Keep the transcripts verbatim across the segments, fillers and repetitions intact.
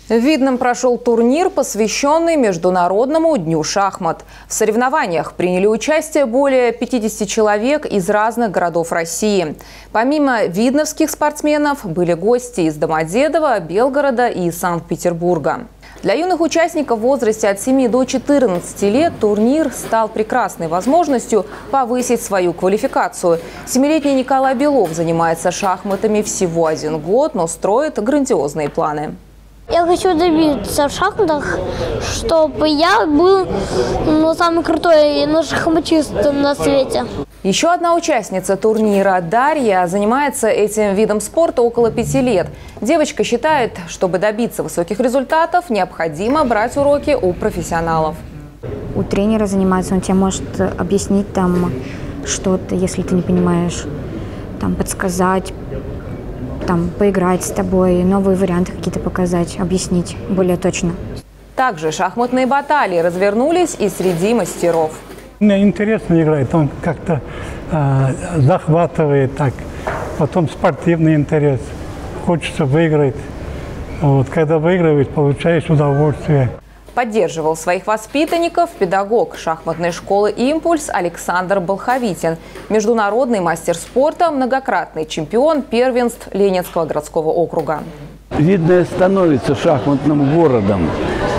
В Видном прошел турнир, посвященный Международному дню шахмат. В соревнованиях приняли участие более пятидесяти человек из разных городов России. Помимо видновских спортсменов были гости из Домодедово, Белгорода и Санкт-Петербурга. Для юных участников в возрасте от семи до четырнадцати лет турнир стал прекрасной возможностью повысить свою квалификацию. Семилетний Николай Белов занимается шахматами всего один год, но строит грандиозные планы. Я хочу добиться в шахматах, чтобы я был ну, самый крутой шахматист на свете. Еще одна участница турнира, Дарья, занимается этим видом спорта около пяти лет. Девочка считает, чтобы добиться высоких результатов, необходимо брать уроки у профессионалов. У тренера заниматься, он тебе может объяснить там что-то, если ты не понимаешь, там подсказать, там поиграть с тобой, новые варианты какие-то показать, объяснить более точно. Также шахматные баталии развернулись и среди мастеров. Мне интересно играть, он как-то э, захватывает так, потом спортивный интерес, хочется выиграть. Вот, когда выигрываешь, получаешь удовольствие. Поддерживал своих воспитанников педагог шахматной школы «Импульс» Александр Болховитин, международный мастер спорта, многократный чемпион первенств Ленинского городского округа. Видное становится шахматным городом.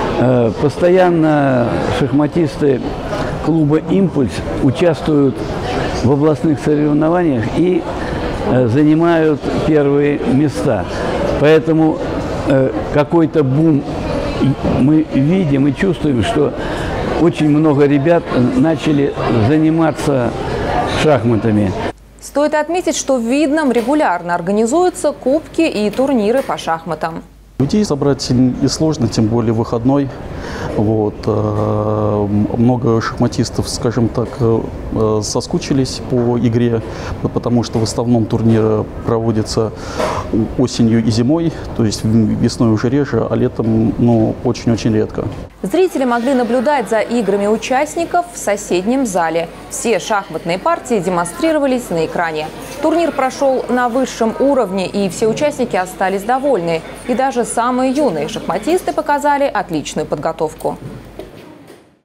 Постоянно шахматисты клуба «Импульс» участвуют в областных соревнованиях и занимают первые места. Поэтому какой-то бум мы видим и чувствуем, что очень много ребят начали заниматься шахматами. Стоит отметить, что в Видном регулярно организуются кубки и турниры по шахматам. Людей собрать несложно, тем более выходной. Вот. Много шахматистов, скажем так, соскучились по игре, потому что в основном турниры проводятся осенью и зимой, то есть весной уже реже, а летом ну, очень-очень редко. Зрители могли наблюдать за играми участников в соседнем зале. Все шахматные партии демонстрировались на экране. Турнир прошел на высшем уровне, и все участники остались довольны. И даже самые юные шахматисты показали отличную подготовку.